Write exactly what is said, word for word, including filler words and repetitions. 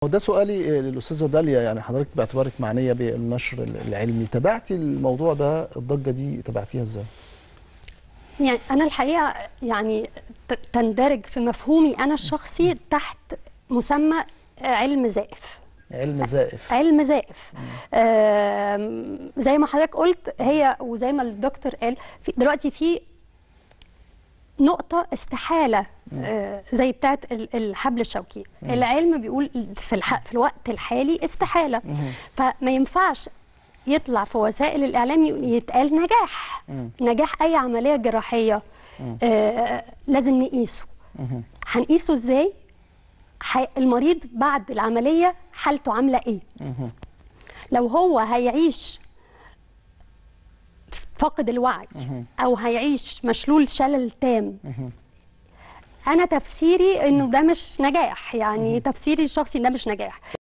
وده سؤالي للاستاذه داليا، يعني حضرتك باعتبارك معنيه بالنشر العلمي، تابعتي الموضوع ده، الضجه دي تابعتيها ازاي؟ يعني انا الحقيقه يعني تندرج في مفهومي انا الشخصي تحت مسمى علم زائف. علم زائف. علم زائف. آه زي ما حضرتك قلت، هي وزي ما الدكتور قال، في دلوقتي في نقطة استحالة آه زي بتاعت الحبل الشوكي. مم. العلم بيقول في, في الوقت الحالي استحالة. مم. فما ينفعش يطلع في وسائل الإعلام يتقال نجاح. مم. نجاح أي عملية جراحية آه لازم نقيسه. هنقيسه إزاي؟ المريض بعد العملية حالته عاملة إيه؟ مم. لو هو هيعيش فاقد الوعي او هيعيش مشلول شلل تام، انا تفسيري انه ده مش نجاح، يعني تفسيري الشخصي ده مش نجاح.